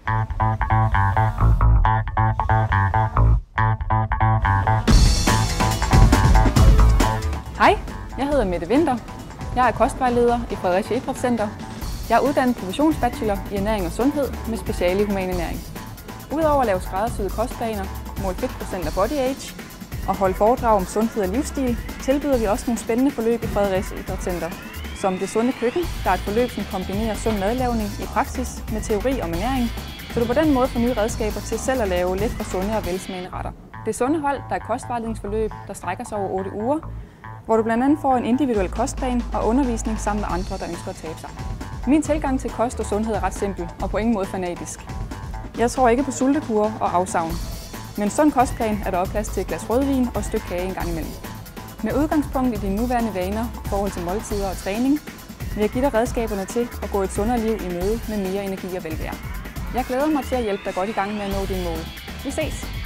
Hej, jeg hedder Mette Winther. Jeg er kostvejleder i Fredericia Idrætscenter. Jeg er uddannet professionsbachelor i ernæring og sundhed med speciale i human ernæring. Udover at lave skræddersyede kostplaner, måle fedtprocent og body age og holde foredrag om sundhed og livsstil, tilbyder vi også nogle spændende forløb i Fredericia Idrætscenter, som Det Sunde Køkken, der er et forløb, som kombinerer sund madlavning i praksis med teori om ernæring, så du på den måde får nye redskaber til selv at lave let og sunde og velsmagende retter. Det Sunde Hold, der er et kostvejledningsforløb, der strækker sig over 8 uger, hvor du blandt andet får en individuel kostplan og undervisning sammen med andre, der ønsker at tabe sig. Min tilgang til kost og sundhed er ret simpel og på ingen måde fanatisk. Jeg tror ikke på sultekur og afsavn. Med en sund kostplan er der også plads til et glas rødvin og et stykke kage en gang imellem. Med udgangspunkt i dine nuværende vaner i forhold til måltider og træning, vil jeg give dig redskaberne til at gå et sundere liv i møde med mere energi og velvære. Jeg glæder mig til at hjælpe dig godt i gang med at nå dine mål. Vi ses!